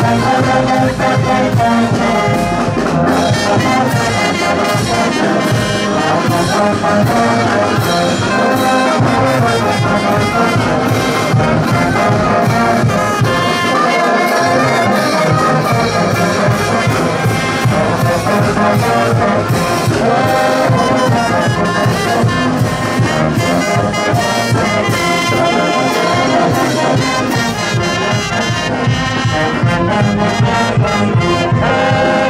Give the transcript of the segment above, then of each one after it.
Thank you.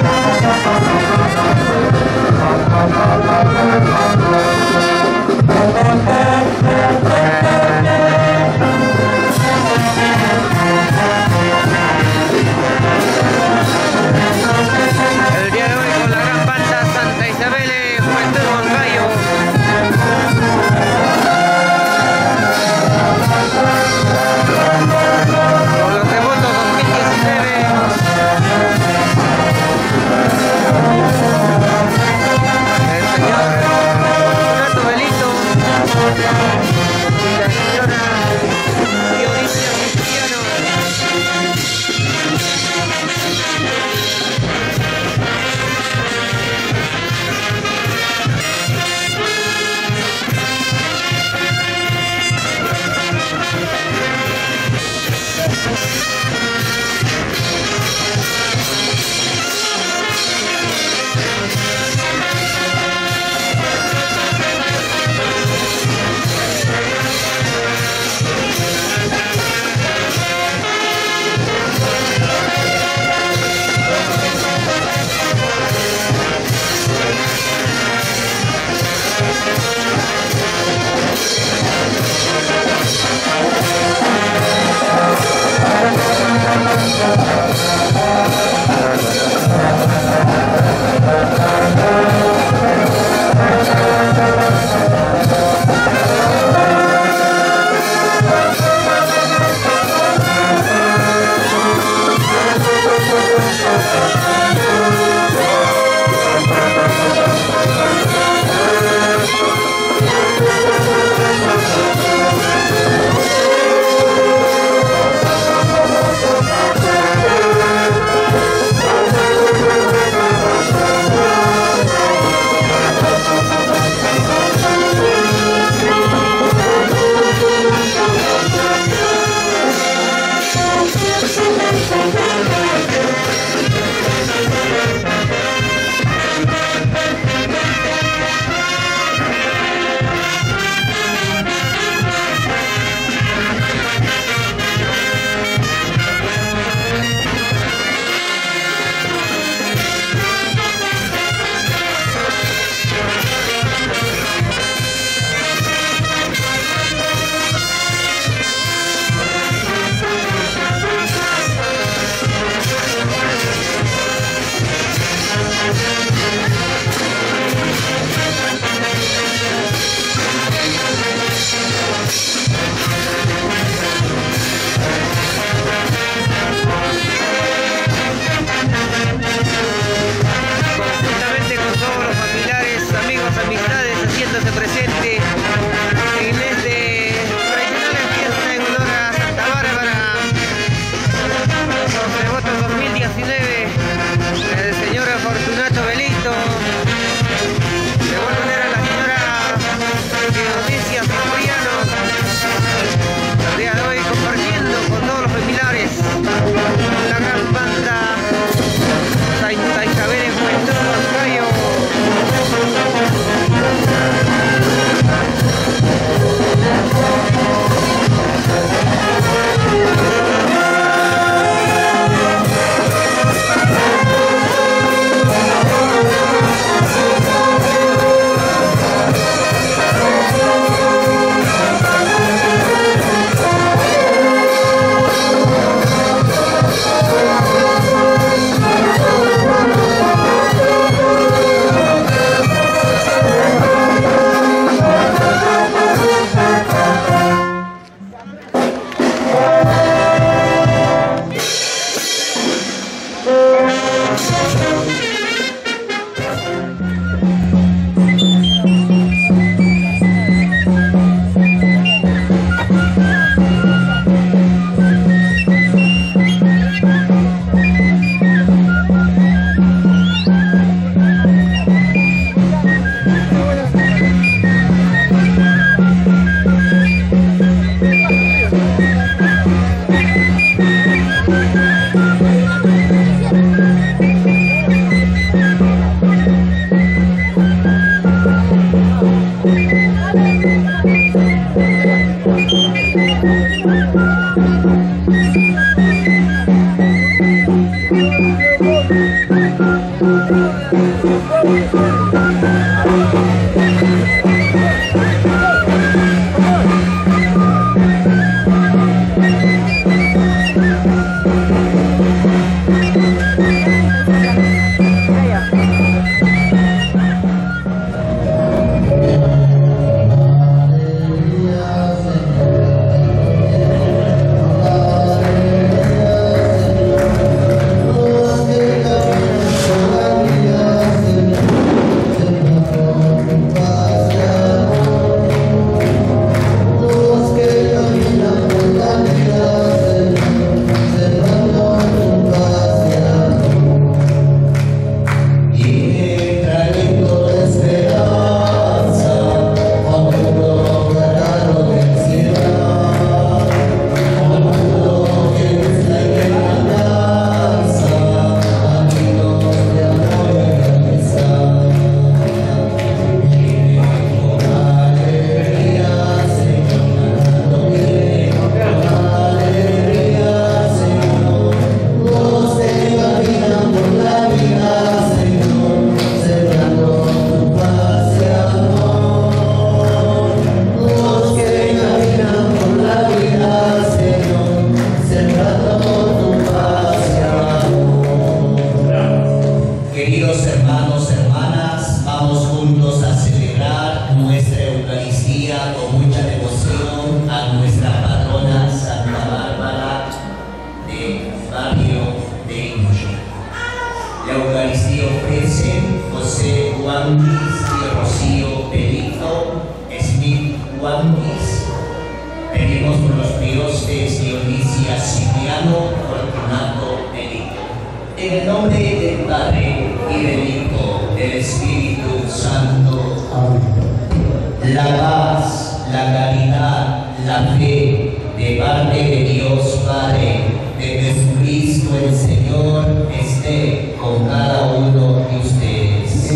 Juanquis y Rocío Benito Smith Juanquis. Pedimos por los dioses Dionisia Cipriano Fortunato Benito. En el nombre del Padre y del Hijo, del Espíritu Santo. Amén. La paz, la caridad, la fe de parte de Dios Padre, de Jesucristo el Señor, esté con cada uno de ustedes.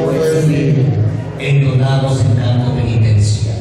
Entonamos el canto penitencial.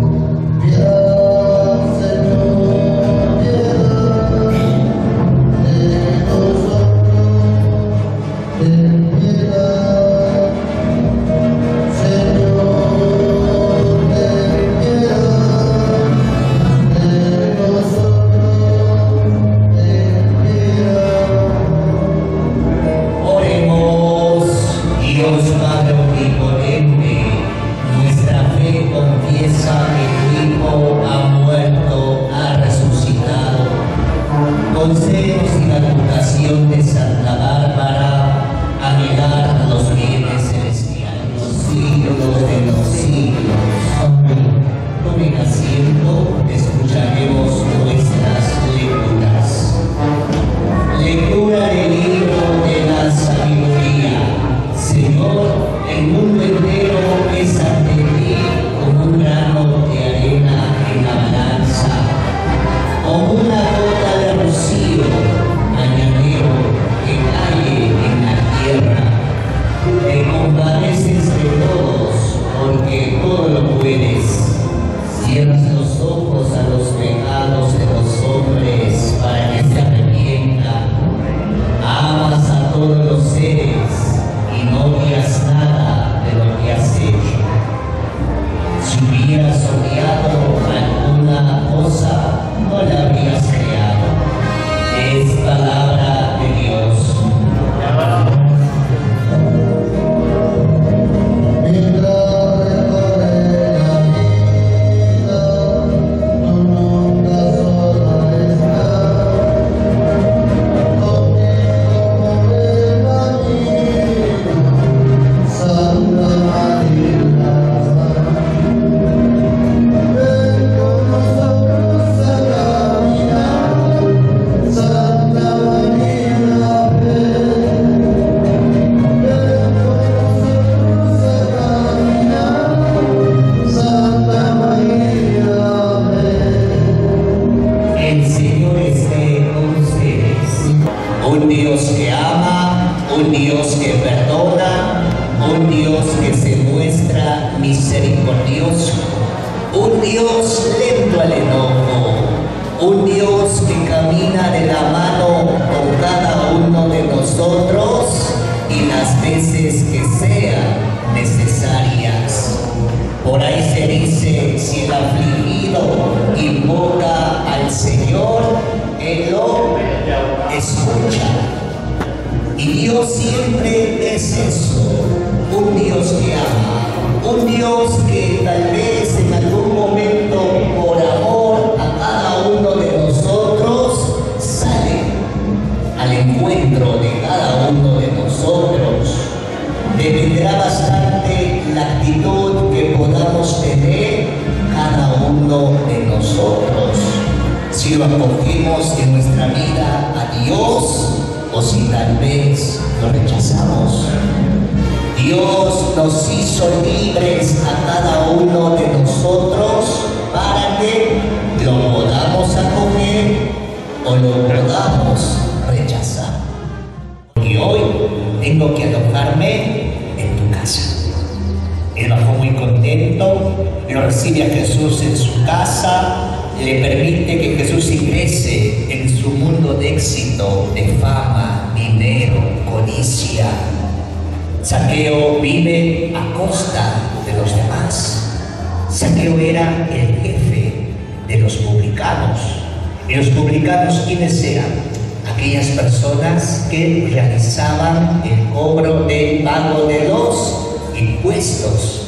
Zaqueo vive a costa de los demás. Zaqueo era el jefe de los publicanos. ¿Y los publicanos quiénes eran? Aquellas personas que realizaban el cobro del pago de los impuestos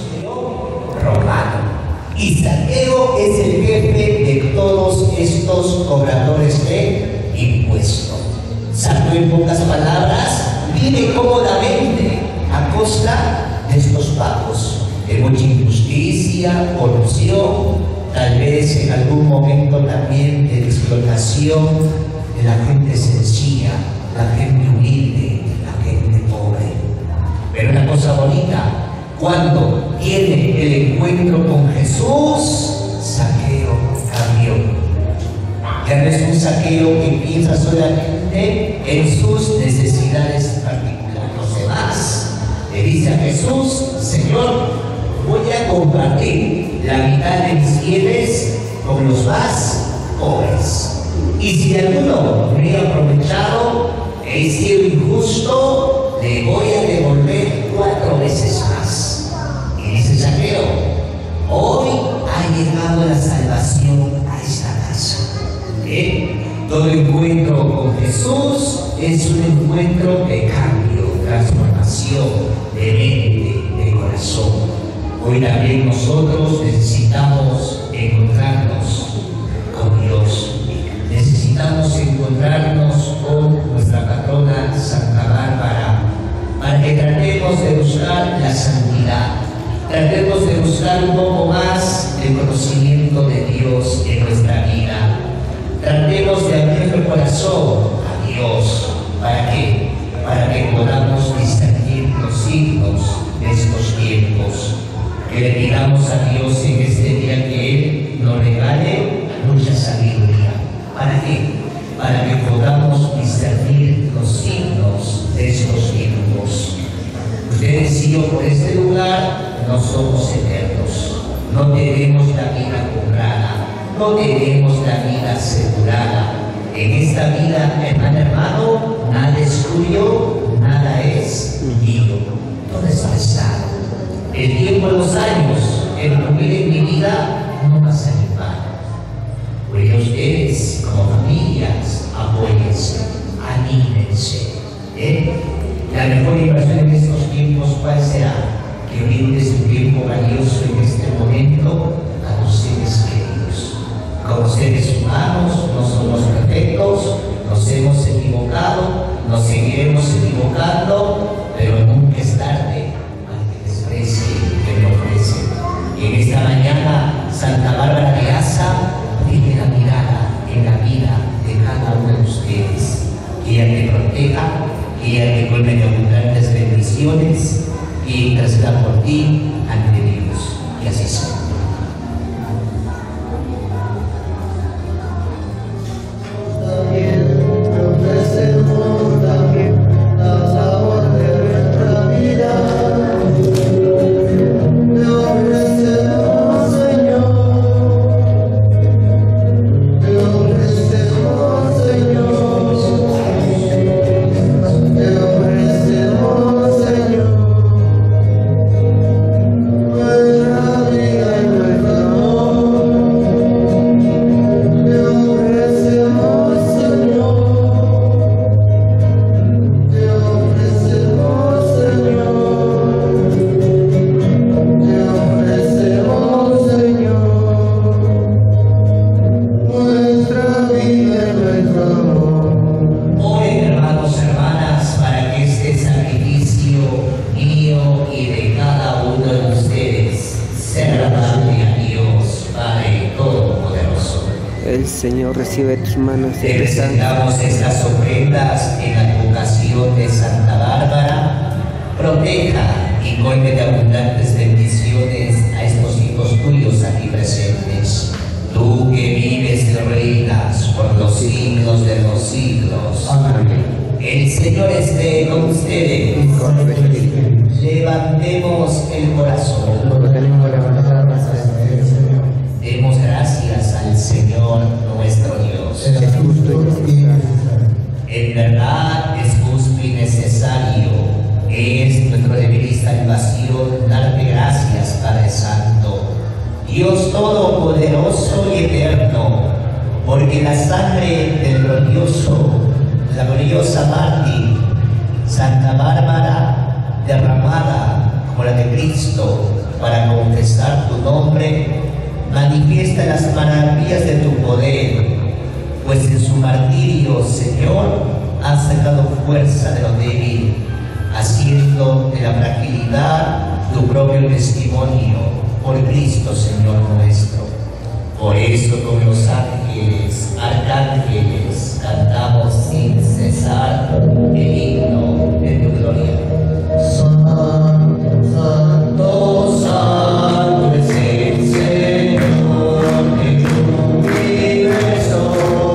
romanos. Y Zaqueo es el jefe de todos estos cobradores de impuestos. Zaqueo, en pocas palabras, vive cómodamente a costa de estos momentos bajos, de mucha injusticia, corrupción, tal vez en algún momento también de explotación de la gente sencilla, la gente humilde, la gente pobre. Pero una cosa bonita, cuando tiene el encuentro con Jesús, Zaqueo cambió. Ya no es un Zaqueo que piensa solamente en sus necesidades particulares. Los demás le dice a Jesús: Señor, voy a compartir la mitad de mis bienes con los más pobres. Y si alguno me ha aprovechado, he sido injusto, le voy a devolver 4 veces más. Y dice Zaqueo: hoy ha llegado la salvación a esta casa. Todo encuentro con Jesús es un encuentro de cambio, transformación, de mente, de corazón. Hoy también nosotros necesitamos encontrarnos con Dios. Necesitamos encontrarnos con nuestra patrona Santa Bárbara, para que tratemos de buscar la santidad, tratemos de buscar un poco más el conocimiento de Dios en nuestra vida. Tratemos de abrir el corazón a Dios. ¿Para qué? Para que podamos discernir los signos de estos tiempos. Que le pidamos a Dios en este día que Él nos regale mucha sabiduría. ¿Para qué? Para que podamos discernir los signos de estos tiempos. Ustedes y yo por este lugar no somos eternos. No tenemos la vida comprada. No tenemos la vida asegurada. En esta vida, hermano, nada es tuyo, nada es mío. Todo es prestado. El tiempo, los años, el vivir en mi vida no va a ser en vano. Por ello ustedes, como familias, apóyense, anímense. La mejor inversión en estos tiempos, ¿cuál será? Que brindes un tiempo valioso en este momento a tus seres queridos. Como seres humanos no somos perfectos, nos hemos equivocado, nos seguiremos equivocando, pero nunca es tarde para que desprecie que me ofrece. Y en esta mañana, Santa Bárbara de Asa tiene la mirada en la vida de cada uno de ustedes. Que ella te proteja, que ella te colme de abundantes bendiciones y interceda por ti ante Dios. Y así sea. Señor, recibe de tus manos. Te presentamos estas ofrendas en advocación de Santa Bárbara. Proteja y colme de abundantes bendiciones a estos hijos tuyos aquí presentes. Tú que vives y reinas por los siglos de los siglos. Amén. El Señor esté con ustedes. Levantemos el corazón. Demos gracias al Señor nuestro Dios. En verdad es justo y necesario, es nuestra deber y salvación darte gracias, Padre Santo, Dios Todopoderoso y Eterno, porque la sangre del glorioso, la gloriosa mártir, Santa Bárbara, derramada como la de Cristo para confesar tu nombre, manifiesta las maravillas de tu poder, pues en su martirio, Señor, has sacado fuerza de lo débil, haciendo de la fragilidad tu propio testimonio por Cristo, Señor nuestro. Por eso con los ángeles, arcángeles, cantamos sin cesar el himno de tu gloria. Santo, santo, santo es el Señor de tu universo,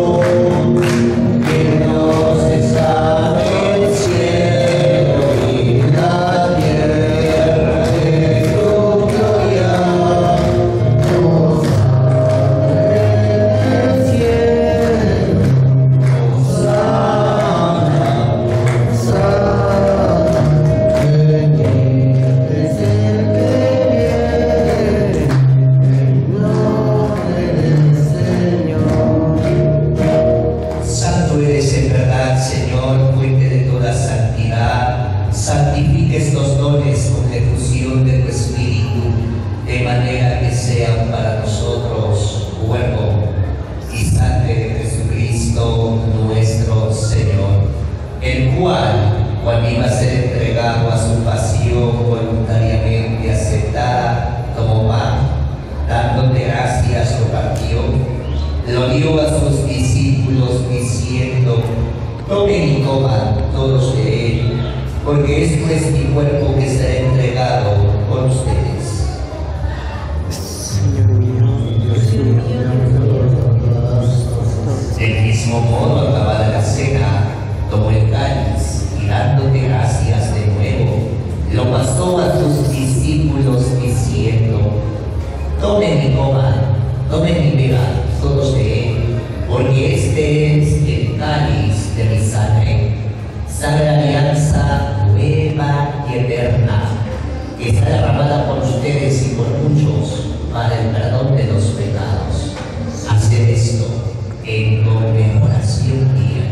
que Dios está en el cielo y la tierra de tu gloria. Santifique estos dones con la efusión de tu Espíritu, de manera que sean para nosotros cuerpo y sangre de Jesucristo nuestro Señor, el cual, cuando iba a ser entregado a su pasión voluntariamente aceptada, tomó pan, dándote gracias, lo partió, lo dio a sus discípulos diciendo: tomen y coman todos de él, porque esto es mi cuerpo que será entregado por ustedes. Señor mío, Dios mío. Del mismo modo, acabada la cena, tomó el cáliz y dándote gracias de nuevo, lo pasó a sus discípulos diciendo: tomen y coman, tomen y beban todos de él, porque este es el cáliz de mi sangre, sangre de alianza nueva y eterna, que está derramada por ustedes y por muchos para el perdón de los pecados. Haced esto en conmemoración mía.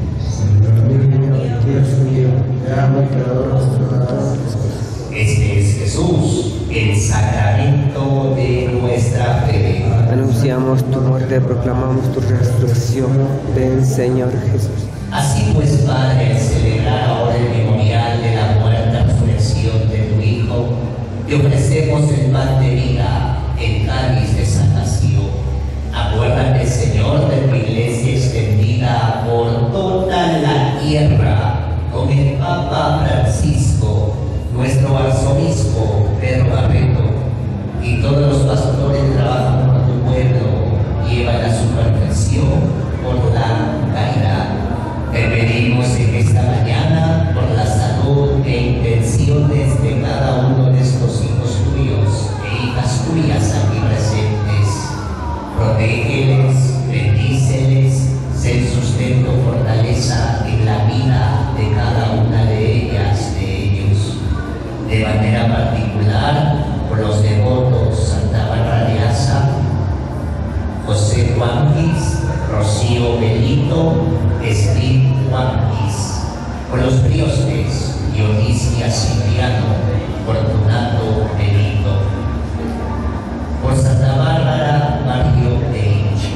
Dios mío, te amo y te adoro sobre todas las cosas. Este es Jesús, el sacramento de nuestra fe. Anunciamos tu muerte, proclamamos tu resurrección. Ven, Señor Jesús. Así pues, Padre, al celebrar ahora el memorial de la muerte y resurrección de tu Hijo, te ofrecemos el pan de vida, el cáliz de salvación. Acuérdate, Señor, de tu iglesia extendida por toda la tierra, con el Papa Francisco, nuestro arzobispo Pedro Barreto, y todos los pastores que trabajan por tu pueblo, llevan a su perfección por la caridad. Te pedimos en esta mañana por la salud e intenciones de cada uno de estos hijos tuyos e hijas tuyas aquí presentes. Protégeles, bendíceles, sé el sustento, fortaleza en la vida de cada una de ellas, de ellos. De manera particular, por los devotos Santa Bárbara de Asa, José Juanquis, Rocío Benito, Steve Juanquis, por los priostes Dionisia Cipriano, Fortunato Benito, por Santa Bárbara Mario Deich.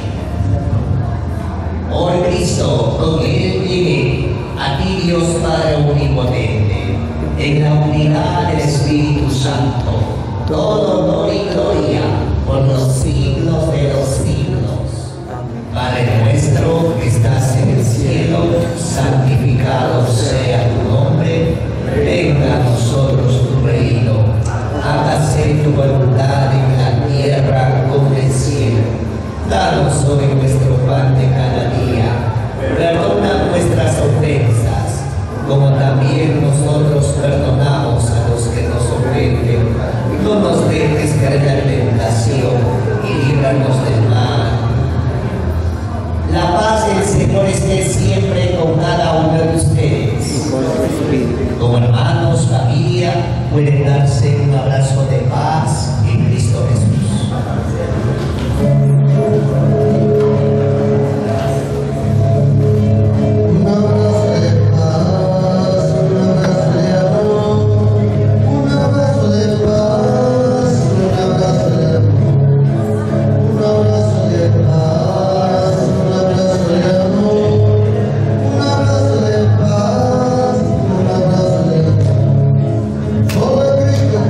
Por Cristo, con él y a ti, Dios Padre omnipotente, en la unidad del Espíritu Santo, todo honor y gloria por los siglos de los siglos. Padre nuestro que estás en el cielo, santificado sea tu nombre, venga a nosotros tu reino, hágase tu voluntad en la tierra como en el cielo. Danos hoy nuestro pan de cada día, perdona nuestras ofensas, como también nosotros perdonamos a los que nos ofenden. No nos dejes caer en tentación y líbranos del mal. La paz del Señor esté siempre con cada uno de ustedes. Con tu espíritu. Como hermanos, familia, pueden darse un abrazo de paz en Cristo Jesús. Un abrazo de paz, un abrazo de amor, un abrazo de paz, un abrazo de amor, un abrazo de paz, un abrazo de amor, un abrazo de paz, un abrazo de amor. Todo Cristo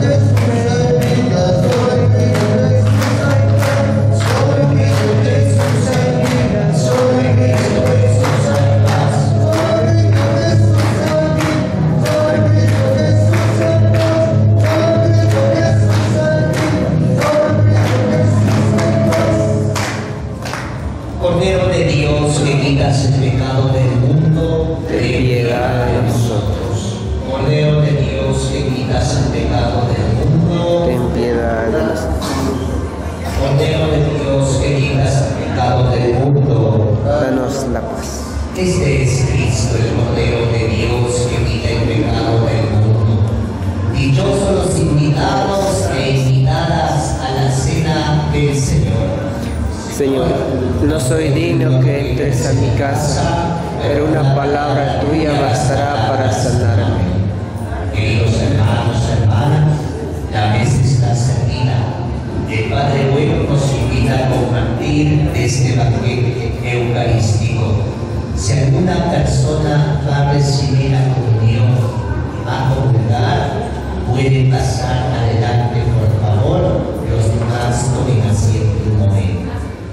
Señor, no soy digno que entres a mi casa, pero una palabra tuya bastará para sanarme. Queridos hermanos, hermanas, la mesa está servida. El Padre Bueno nos invita a compartir este banquete eucarístico. Si alguna persona va a recibir la comunión, va a comulgar, puede pasar adelante, por favor. Los demás tomen asiento un momento.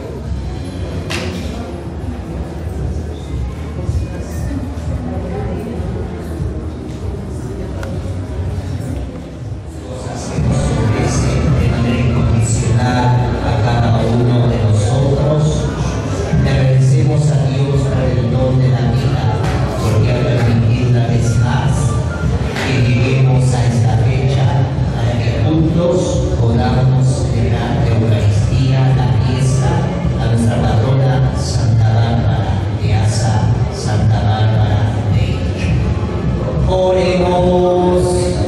A cada uno de nosotros, le agradecemos a Dios por el don de la vida, porque ha permitido una vez más que lleguemos a esta fecha para que juntos podamos celebrar la Eucaristía, la fiesta a nuestra patrona Santa Bárbara de Asa, Santa Bárbara de Ichu. Oremos.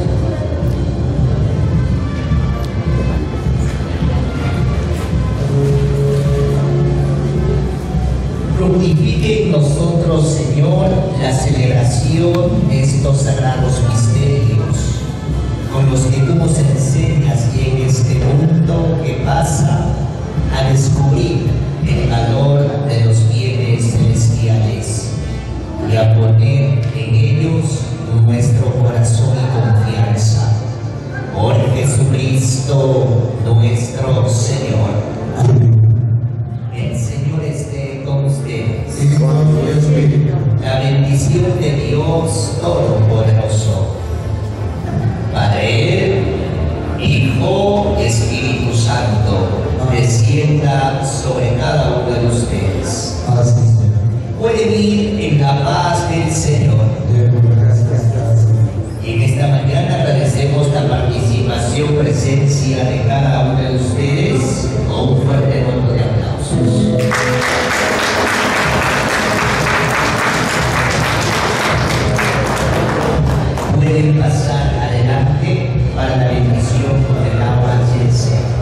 Fructifique en nosotros, Señor, la celebración de estos sagrados misterios, con los que tú nos enseñas que en este mundo que pasa, a descubrir el valor de los bienes celestiales y a poner en ellos nuestro corazón y confianza. Por Jesucristo nuestro Señor. El Señor esté con ustedes. Y con tu espíritu. La bendición de Dios Todopoderoso, Padre, Hijo, Espíritu Santo, descienda sobre cada uno de ustedes. Así sea. Pueden ir en la paz del Señor. Y en esta mañana agradecemos la participación, presencia de cada uno de ustedes con un fuerte voto de aplausos. Pueden pasar adelante para la bendición con el agua del Señor.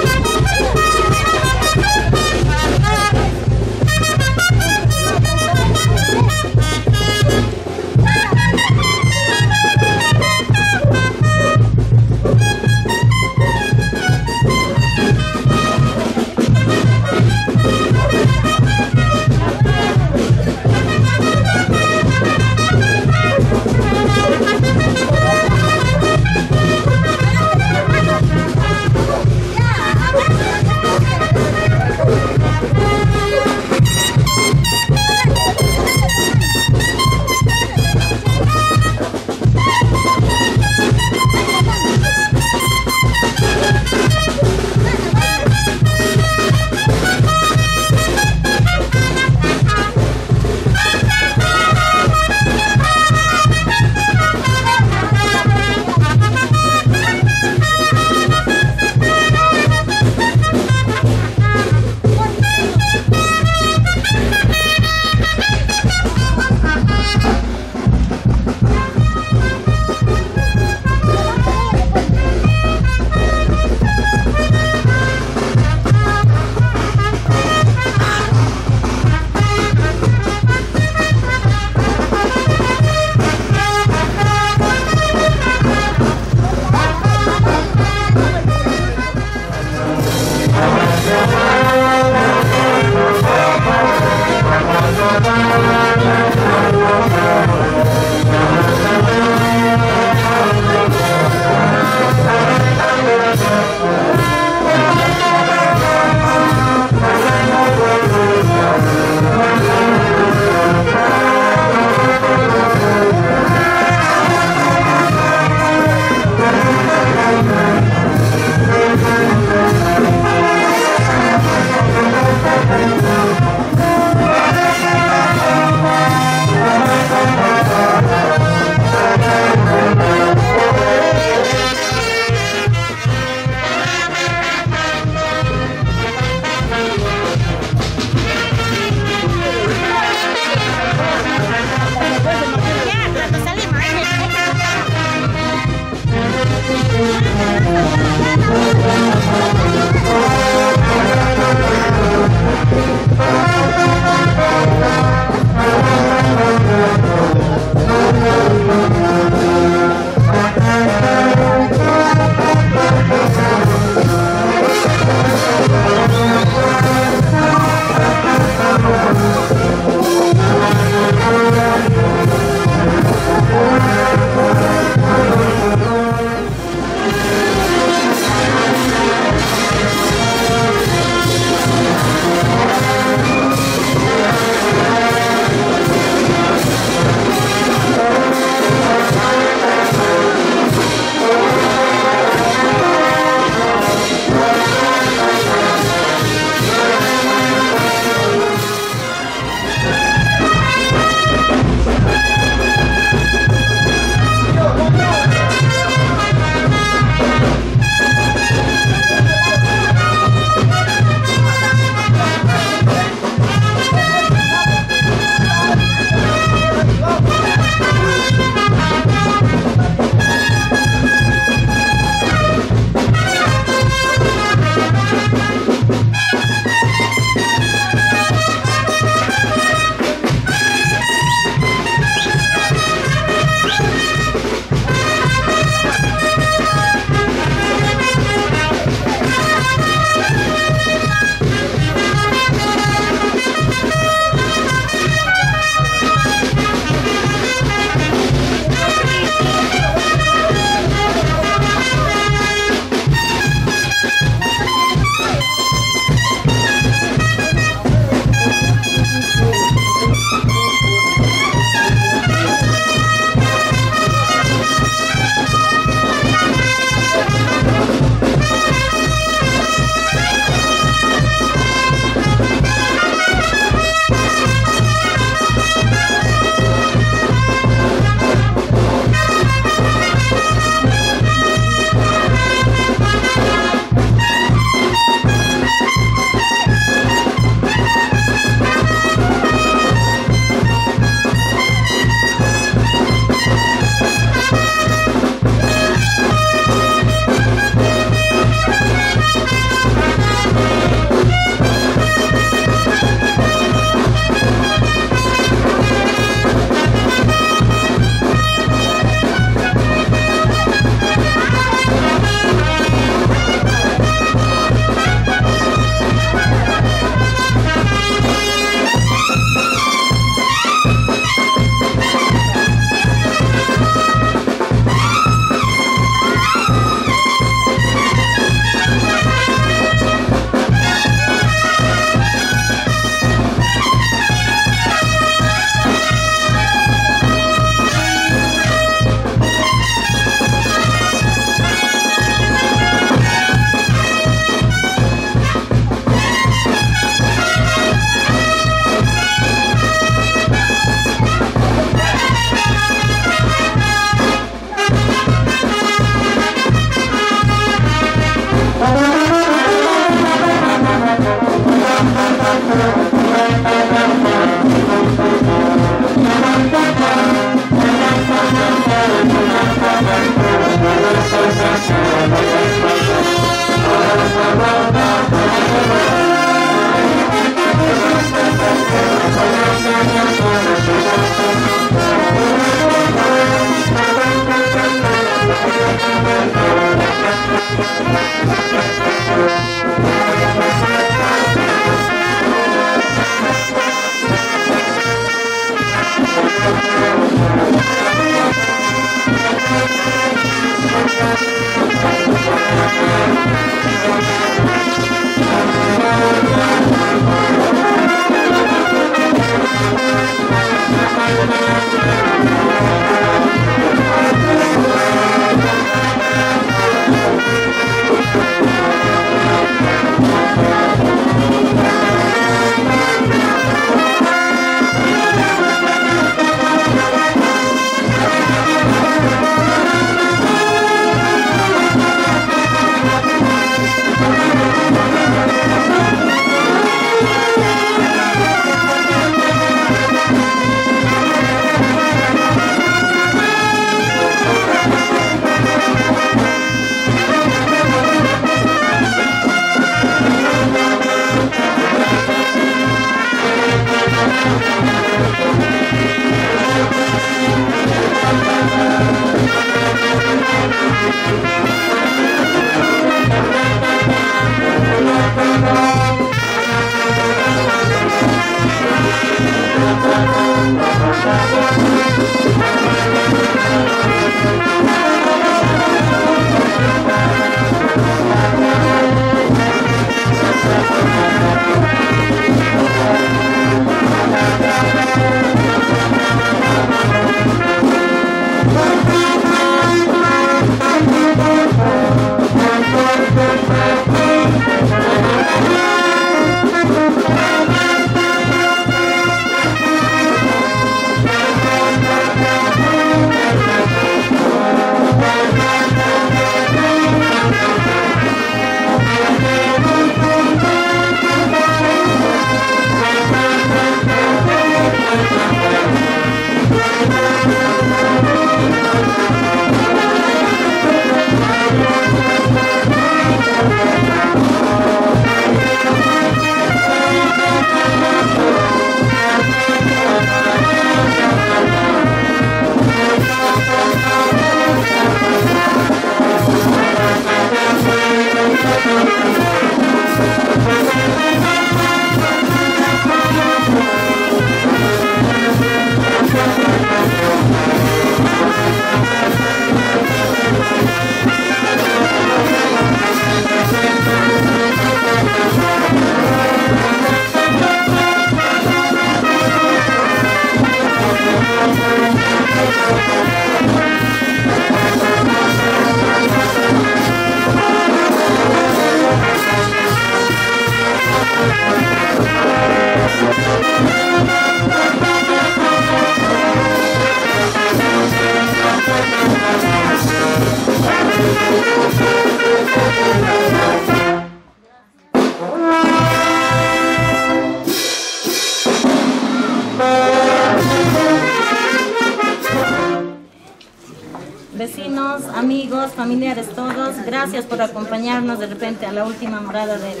Vecinos, amigos, familiares, todos, gracias por acompañarnos de repente a la última morada de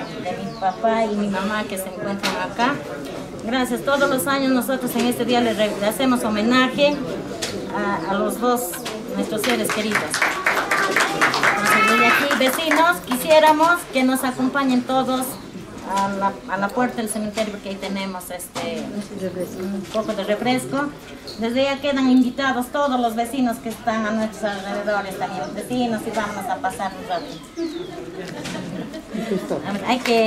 mi papá y mi mamá que se encuentran acá. Gracias, todos los años nosotros en este día les hacemos homenaje a los dos, nuestros seres queridos. Entonces, desde aquí, vecinos, quisiéramos que nos acompañen todos a la puerta del cementerio, porque ahí tenemos un poco de refresco. Desde ya quedan invitados todos los vecinos que están a nuestros alrededores, también los vecinos, y vamos a pasar un rato. A ver, hay que...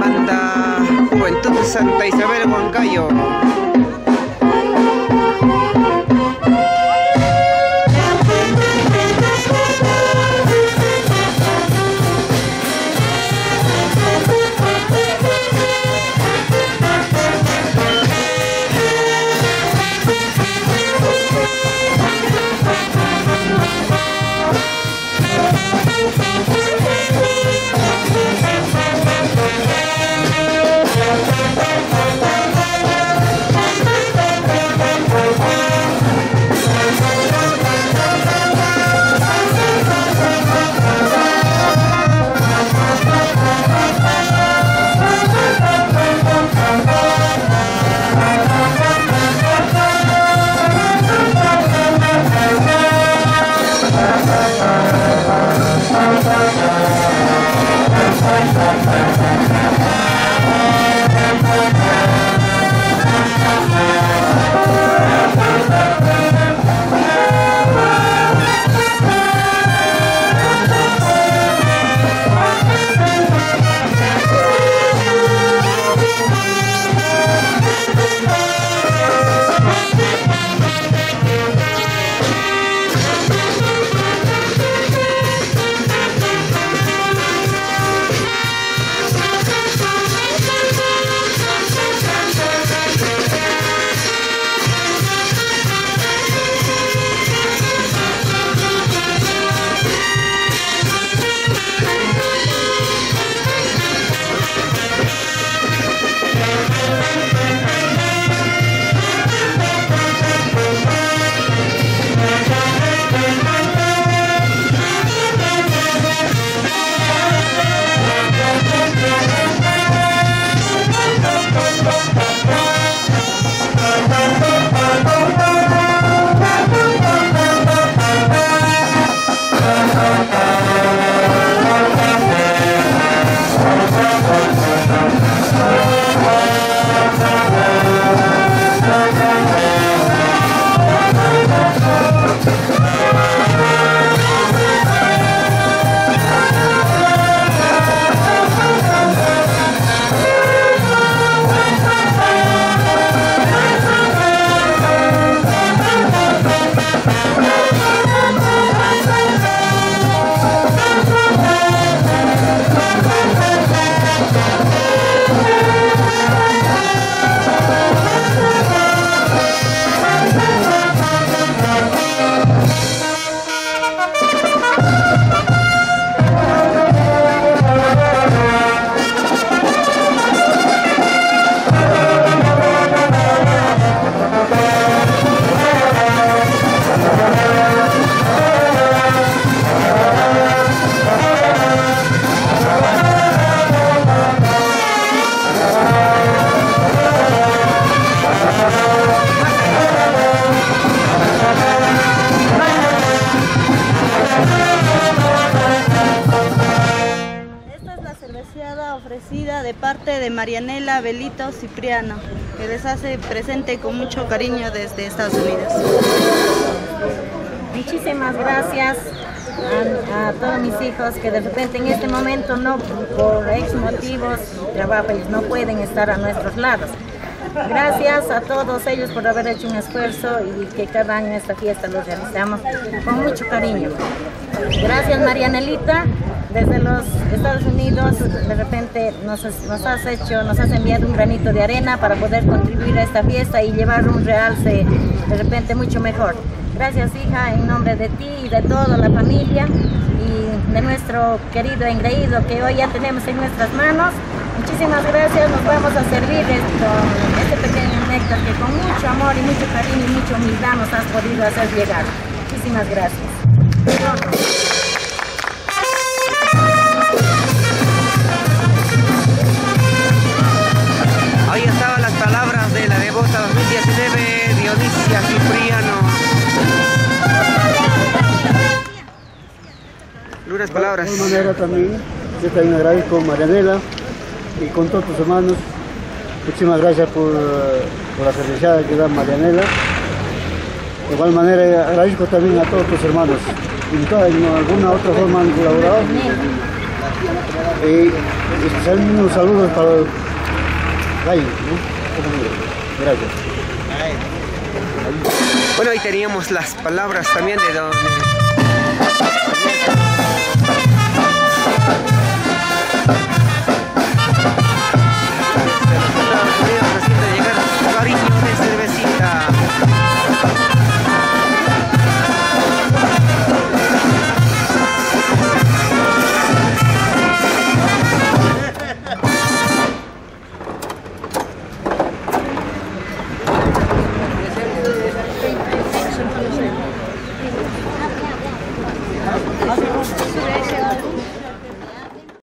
Banda Juventud de Santa Isabel Huancayo. Ofrecida de parte de Marianela Belito Cipriano, que les hace presente con mucho cariño desde Estados Unidos. Muchísimas gracias a todos mis hijos que de repente en este momento no, por X motivos, trabajo, ellos no pueden estar a nuestros lados. Gracias a todos ellos por haber hecho un esfuerzo y que cada año esta fiesta lo realizamos con mucho cariño. Gracias Marianelita, desde los Estados Unidos de repente nos has enviado un granito de arena para poder contribuir a esta fiesta y llevar un realce de repente mucho mejor. Gracias hija, en nombre de ti y de toda la familia y de nuestro querido engreído que hoy ya tenemos en nuestras manos. Muchísimas gracias, nos vamos a servir este pequeño néctar que con mucho amor y mucho cariño y mucha humildad nos has podido hacer llegar. Muchísimas gracias. Ahí estaban las palabras de la devota 2019, Dionisia Cipriano. Duras palabras. De alguna manera también, yo también agradezco a Marianela y con todos tus hermanos. Muchísimas gracias por la serviciada que da Marianela. De igual manera agradezco también a todos tus hermanos. ¿En alguna otra forma han colaborado? Y especialmente unos saludos para el gallo, ¿no? Gracias. Bueno, ahí teníamos las palabras también de don